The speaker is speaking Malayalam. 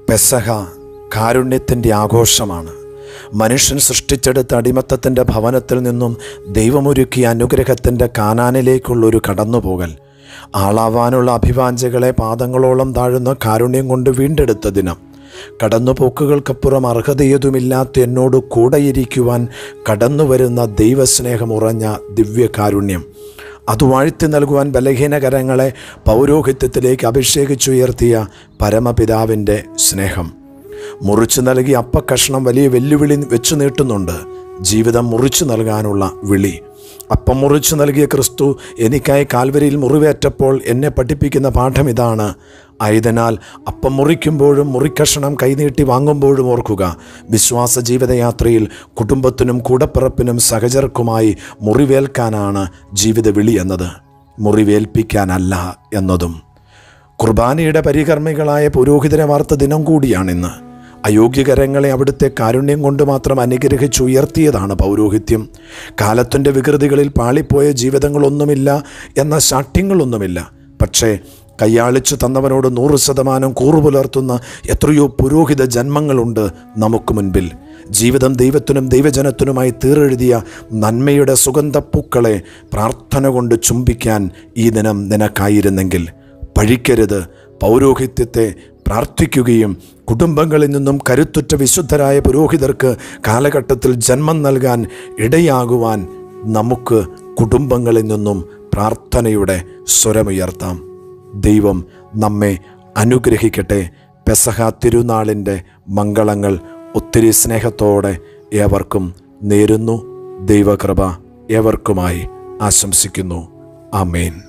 പെസഹ കാരുണ്യത്തിൻ്റെ ആഘോഷമാണ്. മനുഷ്യൻ സൃഷ്ടിച്ചെടുത്ത അടിമത്തത്തിൻ്റെ ഭവനത്തിൽ നിന്നും ദൈവമൊരുക്കിയ അനുഗ്രഹത്തിൻ്റെ കാനാനിലേക്കുള്ളൊരു കടന്നുപോകൽ, ആളാവാനുള്ള അഭിവാഞ്ചകളെ പാദങ്ങളോളം താഴുന്ന കാരുണ്യം കൊണ്ട് വീണ്ടെടുത്ത ദിനം, കടന്നുപോക്കുകൾക്കപ്പുറം അർഹതയേതുമില്ലാത്ത എന്നോട് കൂടെയിരിക്കുവാൻ കടന്നുവരുന്ന ദൈവസ്നേഹം ഉറഞ്ഞ ദിവ്യകാരുണ്യം, അത് വാഴ്ത്തി നൽകുവാൻ ബലഹീനകരങ്ങളെ പൗരോഹിത്യത്തിലേക്ക് അഭിഷേകിച്ചുയർത്തിയ പരമപിതാവിൻ്റെ സ്നേഹം. മുറിച്ചു നൽകി അപ്പക്കഷ്ണം വലിയ വെല്ലുവിളി വെച്ചു നീട്ടുന്നുണ്ട്. ജീവിതം മുറിച്ചു നൽകാനുള്ള വിളി. അപ്പം മുറിച്ചു നൽകിയ ക്രിസ്തു എനിക്കായി കാൽവരിയിൽ മുറിവേറ്റപ്പോൾ എന്നെ പഠിപ്പിക്കുന്ന പാഠം ഇതാണ്: ആയതിനാൽ അപ്പം മുറിക്കുമ്പോഴും മുറിക്കഷണം കൈനീട്ടി വാങ്ങുമ്പോഴും ഓർക്കുക, വിശ്വാസ ജീവിതയാത്രയിൽ കുടുംബത്തിനും കൂടപ്പിറപ്പിനും സഹചർക്കുമായി മുറിവേൽക്കാനാണ് ജീവിത വിളി എന്നത്, മുറിവേൽപ്പിക്കാനല്ല എന്നതും. കുർബാനയുടെ പരികർമ്മികളായ പുരോഹിതരെ വാർത്ത ദിനം കൂടിയാണിന്ന്. അയോഗ്യകരങ്ങളെ അവിടുത്തെ കാരുണ്യം കൊണ്ട് മാത്രം അനുഗ്രഹിച്ചുയർത്തിയതാണ് പൗരോഹിത്യം. കാലത്തിൻ്റെ വികൃതികളിൽ പാളിപ്പോയ ജീവിതങ്ങളൊന്നുമില്ല എന്ന ശാഠ്യങ്ങളൊന്നുമില്ല. പക്ഷേ കയ്യാളിച്ചു തന്നവനോട് 100% കൂറുപുലർത്തുന്ന എത്രയോ പുരോഹിത ജന്മങ്ങളുണ്ട് നമുക്ക് മുൻപിൽ. ജീവിതം ദൈവത്തിനും ദൈവജനത്തിനുമായി തീരെഴുതിയ നന്മയുടെ സുഗന്ധപ്പൂക്കളെ പ്രാർത്ഥന കൊണ്ട് ചുംബിക്കാൻ ഈ ദിനം നിനക്കായിരുന്നെങ്കിൽ പഴിക്കരുത്. പൗരോഹിത്യത്തെ പ്രാർത്ഥിക്കുകയും കുടുംബങ്ങളിൽ നിന്നും കരുത്തുറ്റ വിശുദ്ധരായ പുരോഹിതർക്ക് കാലഘട്ടത്തിൽ ജന്മം നൽകാൻ ഇടയാകുവാൻ നമുക്ക് കുടുംബങ്ങളിൽ നിന്നും പ്രാർത്ഥനയുടെ സ്വരമുയർത്താം. ദൈവം നമ്മെ അനുഗ്രഹിക്കട്ടെ. പെസഹ തിരുനാളിൻ്റെ മംഗളങ്ങൾ ഒത്തിരി സ്നേഹത്തോടെ ഏവർക്കും നേരുന്നു. ദൈവകൃപ ഏവർക്കുമായി ആശംസിക്കുന്നു. ആമേൻ.